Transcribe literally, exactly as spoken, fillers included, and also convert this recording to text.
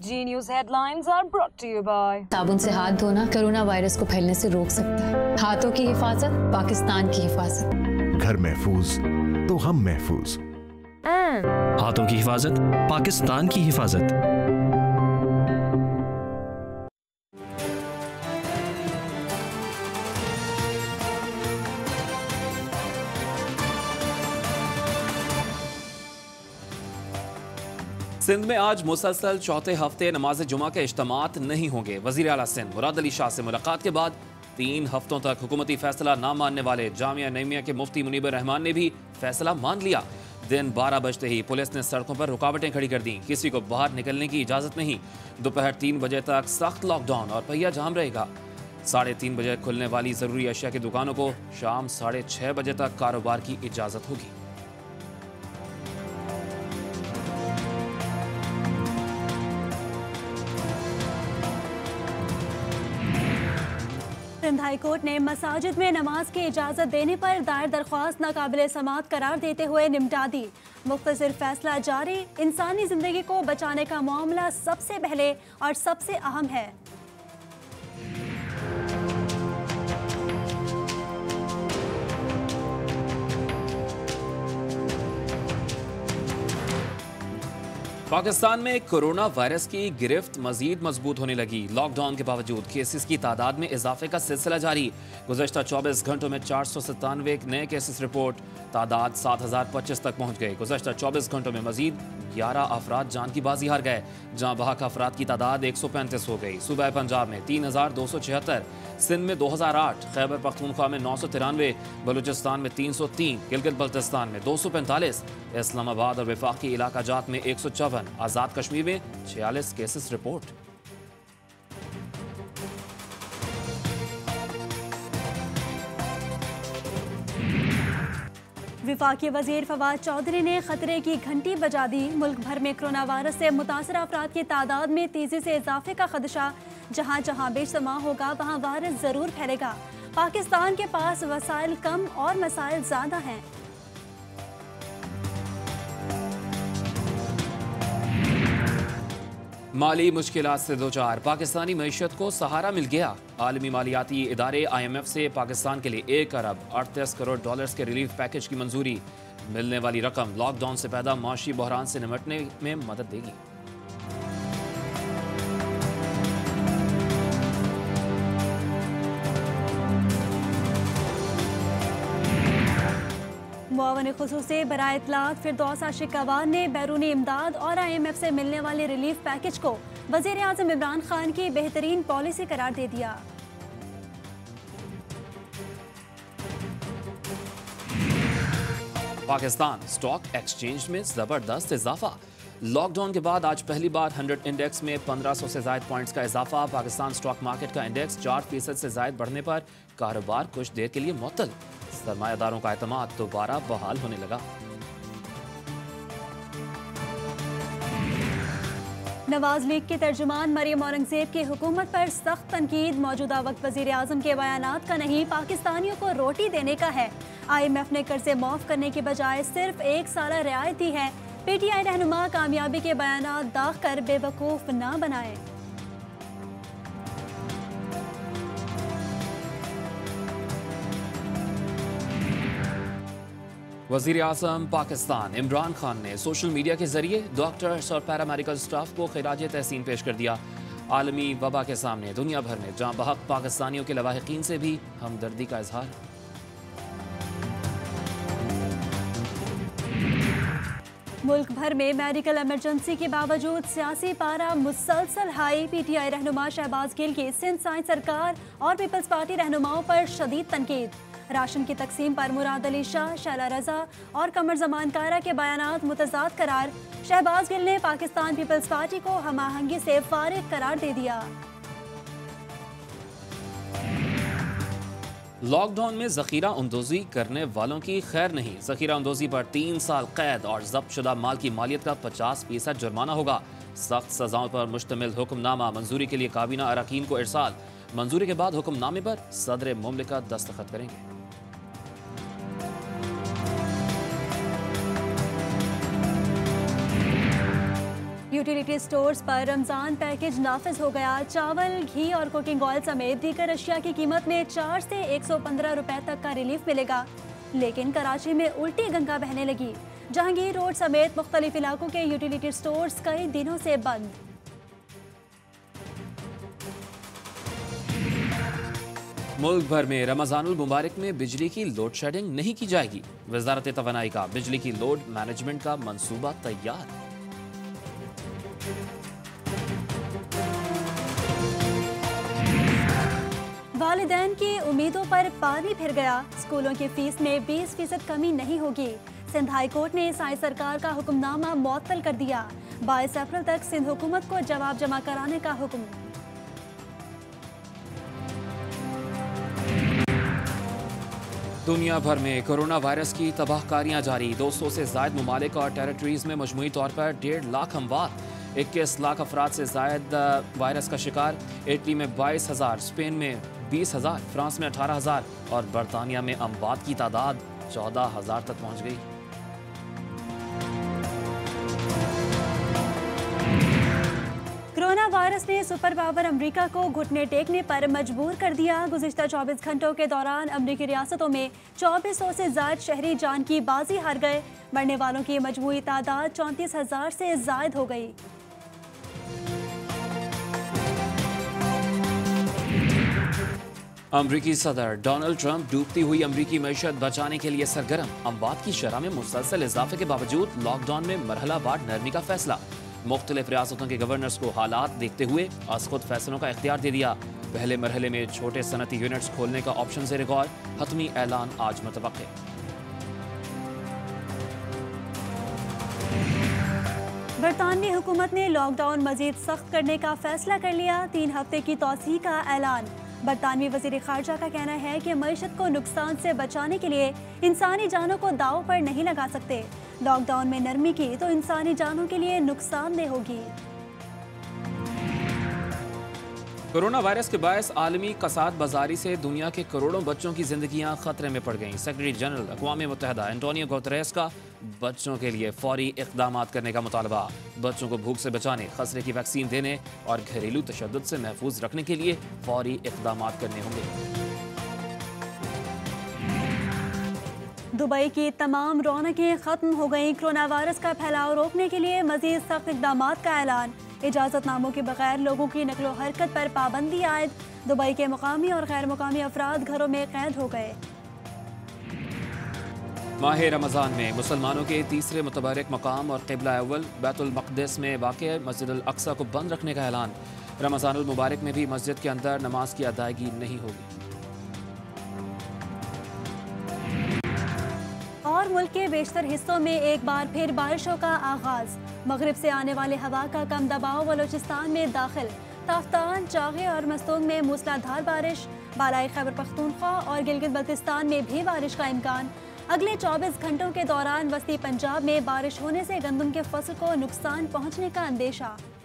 Ji news headlines are brought to you by. साबुन से हाथ धोना कोरोना वायरस को फैलने से रोक सकता है। हाथों की हिफाजत पाकिस्तान की हिफाजत। घर महफूज तो हम महफूज। हाथों की हिफाजत पाकिस्तान की हिफाजत। सिंध में आज मुसलसल चौथे हफ्ते नमाज जुमा के इज्तिमात नहीं होंगे। वजीर आला सिंध मुराद अली शाह से मुलाकात के बाद तीन हफ्तों तक हुकूमती फैसला न मानने वाले जामिया नईमिया के मुफ्ती मुनीबर रहमान ने भी फैसला मान लिया। दिन बारह बजते ही पुलिस ने सड़कों पर रुकावटें खड़ी कर दी। किसी को बाहर निकलने की इजाजत नहीं। दोपहर तीन बजे तक सख्त लॉकडाउन और पहिया जाम रहेगा। साढ़े तीन बजे खुलने वाली जरूरी अशिया की दुकानों को शाम साढ़े छह बजे तक कारोबार की इजाजत होगी। सिंध हाई कोर्ट ने मसाजिद में नमाज की इजाज़त देने पर दायर दरख्वास्त नाकाबिल समाअत करार देते हुए निपटा दी। मुख्तसर फैसला जारी। इंसानी जिंदगी को बचाने का मामला सबसे पहले और सबसे अहम है। पाकिस्तान में कोरोना वायरस की गिरफ्त मजीद मजबूत होने लगी। लॉकडाउन के बावजूद केसेस की तादाद में इजाफे का सिलसिला जारी। गुज़श्ता चौबीस घंटों में चार सौ सत्तानवे नए केसेस रिपोर्ट। तादाद सात हजार पच्चीस तक पहुँच गए। गुज़श्ता चौबीस घंटों में मजीद ग्यारह अफराद जान की बाजी हार गए। जहाँ बहक अफराद की तादाद एक सौ पैंतीस हो गई। सूबा पंजाब में तीन हजार दो सौ छिहत्तर, सिंध में दो हजार आठ, खैबर पख्तूनख्वा में नौ सौ तिरानवे, बलूचिस्तान में तीन सौ तीन, गिलगित बल्तिस्तान में दो सौ पैंतालीस, इस्लामाबाद और वफाकी इलाका जात में एक सौ चौवन, आज़ाद कश्मीर में छियालीस केसेस रिपोर्ट। विफाकी वजीर फवाद चौधरी ने खतरे की घंटी बजा दी। मुल्क भर में कोरोना वायरस से मुतासर अफराद की तादाद में तेजी से इजाफे का खदशा। जहाँ जहाँ बेशुमा होगा वहाँ वायरस जरूर फैलेगा। पाकिस्तान के पास वसाइल कम और मसाइल ज्यादा हैं। माली मुश्किलात से दो चार, पाकिस्तानी मईशत को सहारा मिल गया। आलमी मालियाती इदारे आई एम एफ से पाकिस्तान के लिए एक अरब अड़तीस करोड़ डॉलर्स के रिलीफ पैकेज की मंजूरी। मिलने वाली रकम लॉकडाउन से पैदा माशी बहरान से निपटने में मदद देगी। मुआवन खुसूसी बराए इत्तलात फिरदौसा शिकावान ने बैरूनी इमदाद और आई एम एफ से मिलने वाले रिलीफ पैकेज को वजीर आज़म इमरान खान की बेहतरीन पॉलिसी करार दे दिया। पाकिस्तान स्टॉक एक्सचेंज में जबरदस्त इजाफा। लॉकडाउन के बाद आज पहली बार हंड्रेड इंडेक्स में पंद्रह सौ से ज्यादा पॉइंट्स का इजाफा। पाकिस्तान स्टॉक मार्केट का इंडेक्स चार फीसद से ज्यादा बढ़ने पर कारोबार कुछ देर के लिए मुअत्तल। सरमायादारों का एतमाद दोबारा बहाल होने लगा। नवाज लीग के तर्जुमान मरियम औरंगजेब की हुकूमत पर सख्त तनकीद। मौजूदा वक्त वजीर आजम के बयानात का नहीं, पाकिस्तानियों को रोटी देने का है। आई एम एफ ने कर्जे माफ करने के बजाय सिर्फ एक साल रियायत दी है। पी टी आई रहनुमा कामयाबी के बयानात दाग कर बेवकूफ न बनाए। वजीर आज़म पाकिस्तान इमरान खान ने सोशल मीडिया के जरिए डॉक्टर्स और पैरामेडिकल स्टाफ को खिराज तहसीन पेश कर दिया। आलमी वबा के सामने दुनिया भर में जहाँ बहक पाकिस्तानियों के लवाहिकीन से भी हमदर्दी का इजहार। मुल्क भर में मेडिकल इमरजेंसी के बावजूद सियासी पारा मुसलसल हाई। पी टी आई रहनुमा शहबाज गिल की सिंध साइंस सरकार और पीपल्स पार्टी रहनुमाओं पर शदीद तनकीद। राशन की तकसीम पर मुराद अली शाह, शैला रजा और कमर जमान कायरा के बयानात मुतजाद करार। शहबाज गिल ने पाकिस्तान पीपल्स पार्टी को हमाहंगी से फारिग करार दे दिया। लॉकडाउन में जखीरा अंदोजी करने वालों की खैर नहीं। जखीरा अंदोजी पर तीन साल कैद और जब्त शुदा माल की मालियत का पचास फीसद जुर्माना होगा। सख्त सजाओं पर मुश्तमिल हुक्मनामा मंजूरी के लिए काबीना अरकान को इरसाल। मंजूरी के बाद हुक्मनामे पर सदर मुमलिकत दस्तखत करेंगे। यूटिलिटी स्टोर्स पर रमजान पैकेज नाफिज हो गया। चावल, घी और कुकिंग ऑयल समेत दीगर अशिया की कीमत में चार से एक सौ पंद्रह रुपए तक का रिलीफ मिलेगा। लेकिन कराची में उल्टी गंगा बहने लगी। जहांगीर रोड समेत मुख्तलिफ इलाकों के यूटिलिटी स्टोर्स कई दिनों से बंद। मुल्क भर में रमजानुल मुबारक में बिजली की लोड शेडिंग नहीं की जाएगी। वजारत तवानाई का बिजली की लोड मैनेजमेंट का मंसूबा तैयार। वालिदैन की उम्मीदों पर पानी फिर गया। स्कूलों की फीस में बीस फीसद कमी नहीं होगी। सिंध हाई कोर्ट ने साई सरकार का हुक्मनामा मुअत्तल कर दिया। बाईस अप्रैल तक सिंध हुकूमत को जवाब जमा कराने का हुक्म। दुनिया भर में कोरोना वायरस की तबाहकारियां जारी। दो सौ से जायद ममालिक और टेरिटरीज में मजमूई तौर पर डेढ़ लाख अमवात। इक्कीस लाख अफराद से जायद वायरस का शिकार। इटली में बाईस हजार, स्पेन में बीस हजार, फ्रांस में अठारह हजार और बरतानिया में अमवात की तादाद चौदह हजार तक पहुंच गई। कोरोना वायरस ने सुपर पावर अमेरिका को घुटने टेकने पर मजबूर कर दिया। गुज़िश्ता चौबीस घंटों के दौरान अमेरिकी रियासतों में चौबीस सौ से ज्यादा शहरी जान की बाजी हार गए। मरने वालों की मजमूई तादाद चौंतीस हजार से जायद हो गई। अमरीकी सदर डोनाल्ड ट्रंप डूबती हुई अमरीकी मईशत बचाने के लिए सरगर्म। अमवात की शरह में मुसलसल इजाफे के बावजूद लॉकडाउन में मरहलावार नरमी का फैसला। मुख्तलिफ रियासतों के गवर्नर्स को हालात देखते हुए आज खुद फैसलों का इख्तियार दे दिया। पहले मरहले में छोटे सनती यूनिट्स खोलने का ऑप्शन से रिकॉर्ड। हतमी ऐलान आज मुतवक्के। बरतानवी हुकूमत ने लॉकडाउन मजीद सख्त करने का फैसला कर लिया। तीन हफ्ते की तौसीह का ऐलान। बरतानवी वजीर खारजा का कहना है कि मईशत को नुकसान से बचाने के लिए इंसानी जानों को दाव पर नहीं लगा सकते। लॉकडाउन में नरमी की तो इंसानी जानों के लिए नुकसानदेह होगी। कोरोना वायरस के बायस आलमी कसाद बाजारी से दुनिया के करोड़ों बच्चों की जिंदगियां खतरे में पड़ गईं। सेक्रेटरी जनरल अक़वाम मुत्तहिदा एंटोनियो गुतेरेस का बच्चों के लिए फौरी इक़दाम करने का मुतालबा। बच्चों को भूख से बचाने, खसरे की वैक्सीन देने और घरेलू तशद्दुद से महफूज रखने के लिए फौरी इक़दाम करने होंगे। दुबई की तमाम रौनकें खत्म हो गईं। कोरोना वायरस का फैलाव रोकने के लिए मजीद सख्त इक़दाम का ऐलान। इजाज़तनामों के बगैर लोगों की नकलो हरकत पर पाबंदी आयद। दुबई के मुकामी और गैर मुकामी अफराद घरों में कैद हो गए। माह रमज़ान में मुसलमानों के तीसरे मुतबरक मकाम और क़िबला अव्वल बैतुल मक़दिस में वाक़िअ मस्जिद अल अक़सा को बंद रखने का ऐलान। रमज़ानुल मुबारक में भी मस्जिद के अंदर नमाज की अदायगी नहीं होगी। और मुल्क के बेशतर हिस्सों में एक बार फिर बारिशों का आगाज। मगरिब से आने वाले हवा का कम दबाव बलोचिस्तान में दाखिल। ताफ्तान, चागे और मस्तूंग में मूसलाधार बारिश। बालाई खैबर पख्तूनख्वा और गिलगित बल्तिस्तान में भी बारिश का इम्कान। अगले चौबीस घंटों के दौरान वस्ती पंजाब में बारिश होने से गंदम के फसल को नुकसान पहुंचने का अंदेशा।